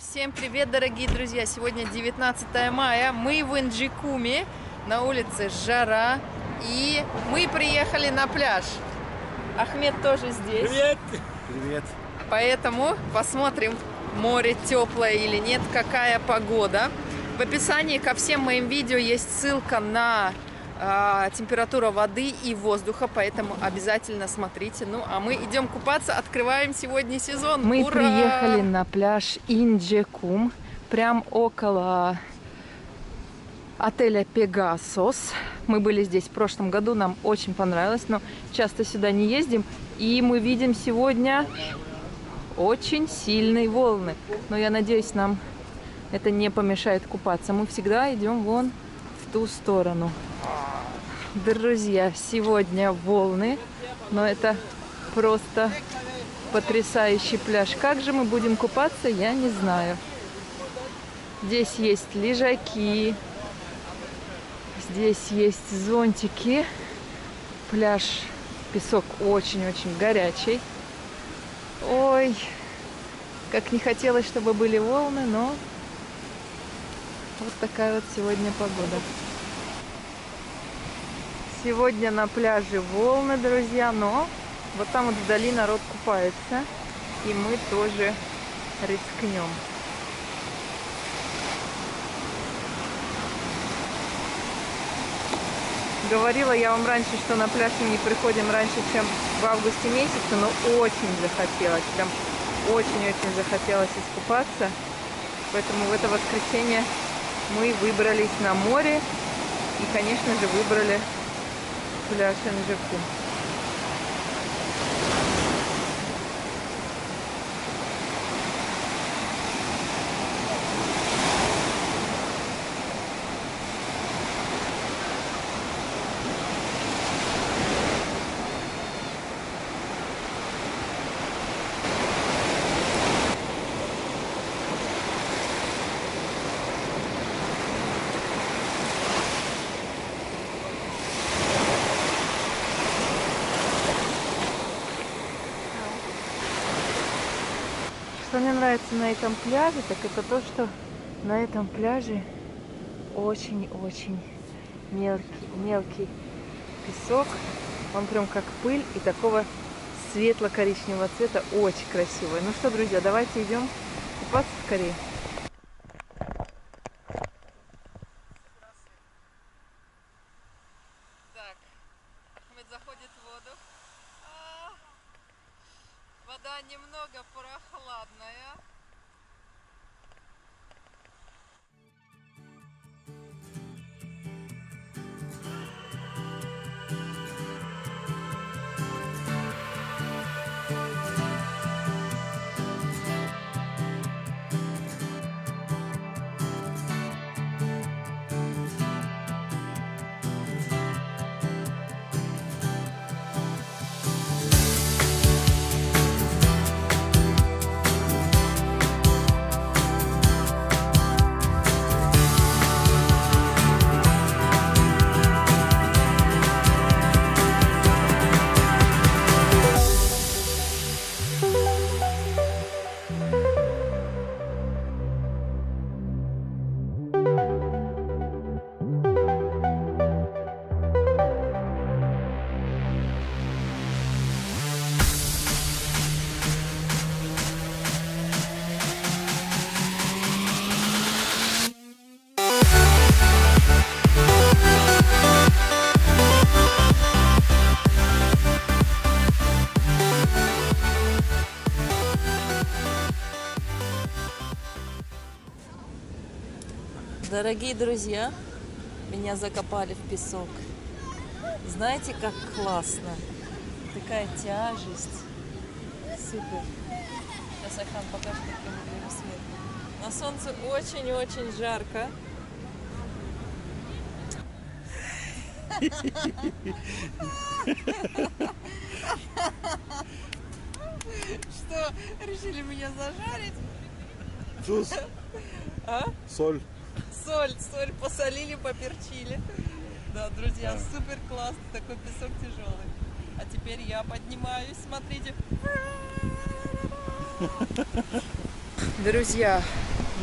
Всем привет, дорогие друзья! Сегодня 19 мая, мы в Инджикуме, на улице жара, и мы приехали на пляж. Ахмед тоже здесь. Привет! Привет! Поэтому посмотрим, море теплое или нет, какая погода. В описании ко всем моим видео есть ссылка на температуру воды и воздуха, поэтому обязательно смотрите. Ну, а мы идем купаться, открываем сегодня сезон. Мы Ура! приехали на пляж Инджикум, прям около отеля Пегасос. Мы были здесь в прошлом году, нам очень понравилось, но часто сюда не ездим. И мы видим сегодня очень сильные волны. Но я надеюсь, нам это не помешает купаться. Мы всегда идем вон в ту сторону. Друзья, сегодня волны, но это просто потрясающий пляж. Как же мы будем купаться, я не знаю. Здесь есть лежаки, здесь есть зонтики. Пляж, песок очень-очень горячий. Ой, как не хотелось, чтобы были волны, но вот такая вот сегодня погода. Сегодня на пляже волны, друзья, но вот там вот вдали народ купается, и мы тоже рискнем. Говорила я вам раньше, что на пляж мы не приходим раньше, чем в августе месяце, но очень захотелось, прям очень-очень захотелось искупаться. Поэтому в это воскресенье мы выбрались на море и, конечно же, выбрали пляж Инджикум. Что мне нравится на этом пляже, так это то, что на этом пляже очень-очень мелкий песок. Он прям как пыль и такого светло-коричневого цвета. Очень красивый. Ну что, друзья, давайте идем купаться скорее. Так, Ахмед заходит в воду. Вода немного прохладная. Дорогие друзья, меня закопали в песок. Знаете, как классно? Такая тяжесть. Супер. Сейчас Ахан покажет, как мы будем сверху. На солнце очень-очень жарко. Что, решили меня зажарить? Джуз. А? Соль. Соль посолили, поперчили. Да, друзья, супер классно, такой песок тяжелый. А теперь я поднимаюсь, смотрите. Друзья,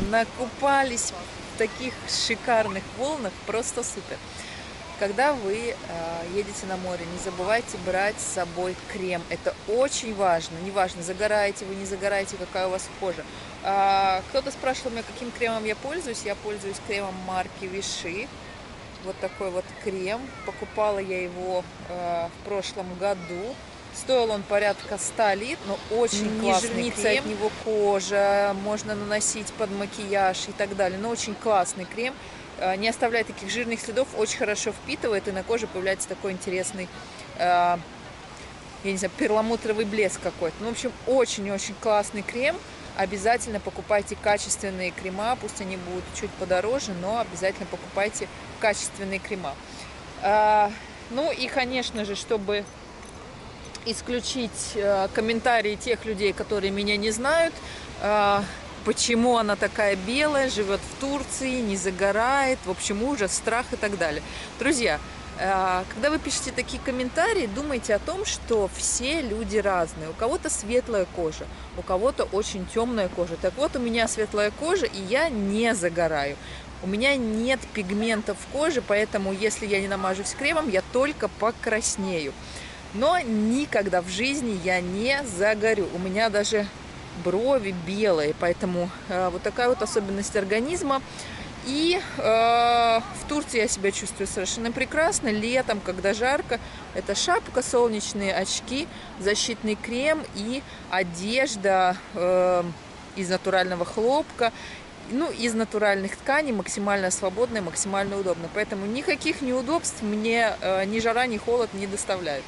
накупались в таких шикарных волнах, просто супер. Когда вы едете на море, не забывайте брать с собой крем. Это очень важно. Неважно, загораете вы, не загораете, какая у вас кожа. Кто-то спрашивал меня, каким кремом я пользуюсь. Я пользуюсь кремом марки Vichy. Вот такой вот крем. Покупала я его в прошлом году. Стоил он порядка 100 лит, но очень классный крем. От него кожа, можно наносить под макияж и так далее. Но очень классный крем. Не оставляет таких жирных следов, очень хорошо впитывает, и на коже появляется такой интересный, я не знаю, перламутровый блеск какой-то. Ну, в общем, очень-очень классный крем. Обязательно покупайте качественные крема, пусть они будут чуть подороже, но обязательно покупайте качественные крема. Ну и, конечно же, чтобы исключить комментарии тех людей, которые меня не знают, почему она такая белая, живет в Турции, не загорает, в общем, ужас, страх и так далее. Друзья, когда вы пишете такие комментарии, думайте о том, что все люди разные. У кого-то светлая кожа, у кого-то очень темная кожа. Так вот, у меня светлая кожа, и я не загораю. У меня нет пигментов в коже, поэтому, если я не намажусь кремом, я только покраснею. Но никогда в жизни я не загорю. У меня даже брови белые, поэтому вот такая вот особенность организма. И в Турции я себя чувствую совершенно прекрасно. Летом, когда жарко, это шапка, солнечные очки, защитный крем и одежда из натурального хлопка, ну, из натуральных тканей, максимально свободная, максимально удобно. Поэтому никаких неудобств мне ни жара, ни холод не доставляют.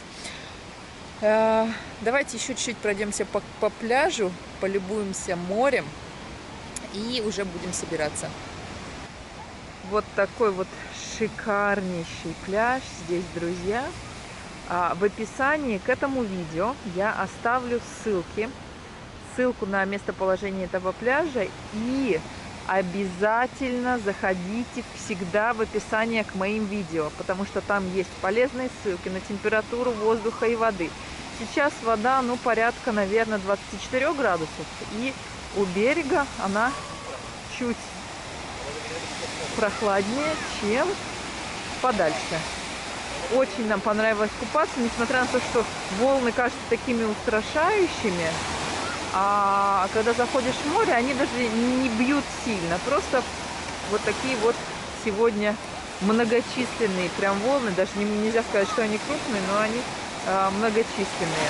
Давайте еще чуть-чуть пройдемся по пляжу, полюбуемся морем и уже будем собираться. Вот такой вот шикарнейший пляж здесь, друзья. В описании к этому видео я оставлю ссылку на местоположение этого пляжа, и обязательно заходите всегда в описание к моим видео, потому что там есть полезные ссылки на температуру воздуха и воды. Сейчас вода, ну, порядка, наверное, 24 градусов, и у берега она чуть прохладнее, чем подальше. Очень нам понравилось купаться, несмотря на то, что волны кажутся такими устрашающими. А когда заходишь в море, они даже не бьют сильно. Просто вот такие вот сегодня многочисленные прям волны. Даже нельзя сказать, что они крупные, но они многочисленные.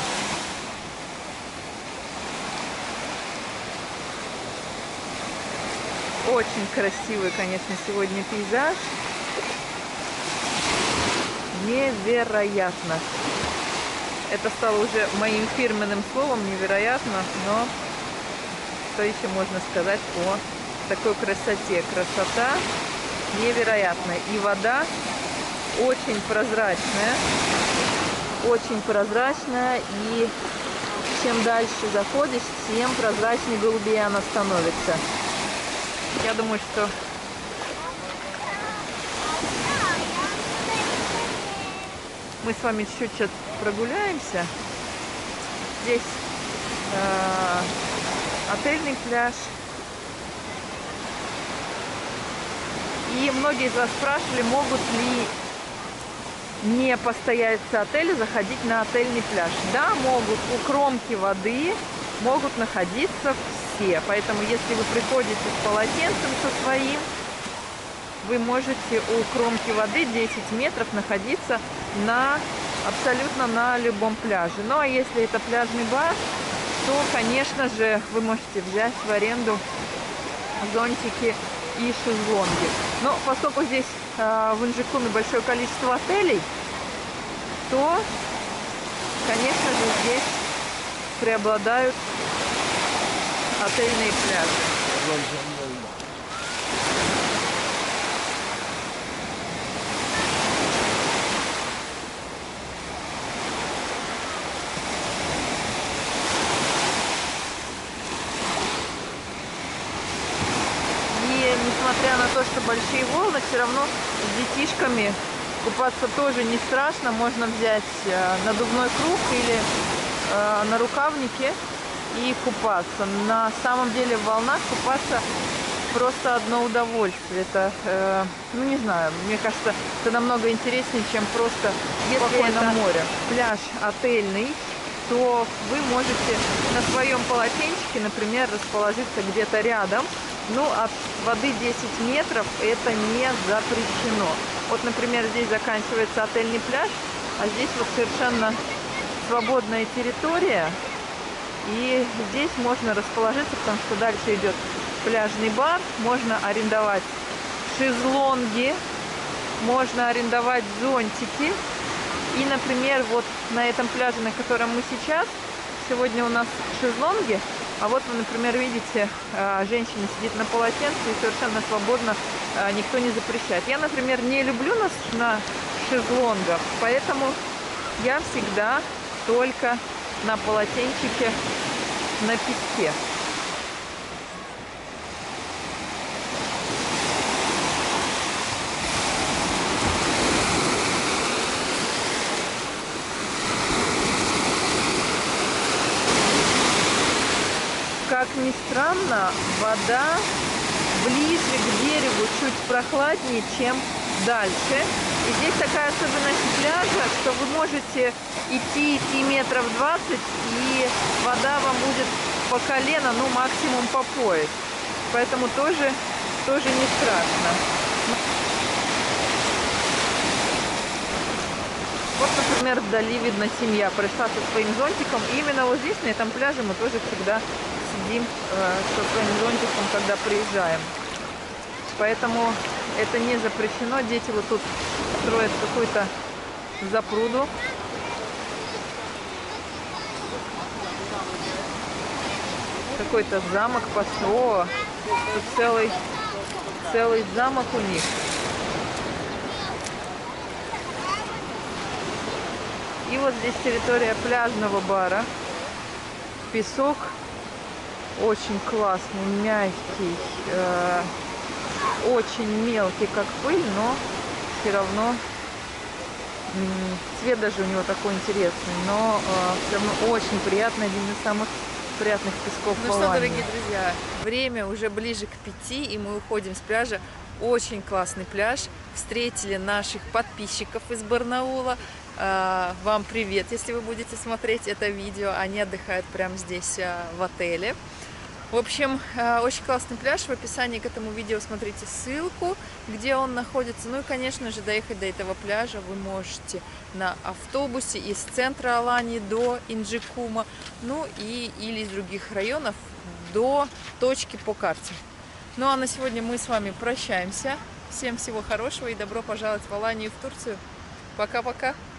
Очень красивый, конечно, сегодня пейзаж. Невероятно. Это стало уже моим фирменным словом, невероятно, но что еще можно сказать о такой красоте? Красота невероятная. И вода очень прозрачная, и чем дальше заходишь, тем прозрачнее, голубее она становится. Я думаю, что мы с вами чуть-чуть сейчас прогуляемся. Здесь отельный пляж. И многие из вас спрашивали, могут ли не постояльцы отеля заходить на отельный пляж. Да, могут. У кромки воды могут находиться все. Поэтому, если вы приходите с полотенцем со своим, вы можете у кромки воды 10 метров находиться абсолютно на любом пляже. Ну, а если это пляжный бар, то, конечно же, вы можете взять в аренду зонтики и шезлонги. Но поскольку здесь в Инжикуме большое количество отелей, то, конечно же, здесь преобладают отельные пляжи. Несмотря на то, что большие волны, все равно с детишками купаться тоже не страшно. Можно взять надувной круг или на рукавнике и купаться. На самом деле в волнах купаться просто одно удовольствие. Это, ну не знаю, мне кажется, это намного интереснее, чем просто спокойно море. Пляж отельный, то вы можете на своем полотенчике, например, расположиться где-то рядом. Ну, от воды 10 метров это не запрещено. Вот, например, здесь заканчивается отельный пляж, а здесь вот совершенно свободная территория. И здесь можно расположиться, потому что дальше идет пляжный бар. Можно арендовать шезлонги, можно арендовать зонтики. И, например, вот на этом пляже, на котором мы сейчас, сегодня у нас шезлонги. А вот вы, например, видите, женщина сидит на полотенце и совершенно свободно, никто не запрещает. Я, например, не люблю нас на шезлонгах, поэтому я всегда только на полотенчике на песке. Как ни странно, вода ближе к берегу чуть прохладнее, чем дальше. И здесь такая особенность пляжа, что вы можете идти метров 20, и вода вам будет по колено, ну максимум по пояс. Поэтому тоже не страшно. Вот, например, вдали видно, семья пришла со своим зонтиком. И именно вот здесь, на этом пляже, мы тоже всегда сидим со своим зонтиком, когда приезжаем. Поэтому это не запрещено. Дети вот тут строят какую-то запруду. Какой-то замок построил. Тут целый замок у них. И вот здесь территория пляжного бара. Песок очень классный, мягкий, очень мелкий, как пыль, но все равно цвет даже у него такой интересный, но все равно очень приятный, один из самых приятных песков в Алании. Ну что, дорогие друзья, время уже ближе к 5, и мы уходим с пляжа. Очень классный пляж. Встретили наших подписчиков из Барнаула. Вам привет, если вы будете смотреть это видео. Они отдыхают прямо здесь, в отеле. В общем, очень классный пляж. В описании к этому видео смотрите ссылку, где он находится. Ну и, конечно же, доехать до этого пляжа вы можете на автобусе из центра Алании до Инджикума, ну или из других районов до точки по карте. Ну а на сегодня мы с вами прощаемся. Всем всего хорошего и добро пожаловать в Аланию и в Турцию. Пока-пока!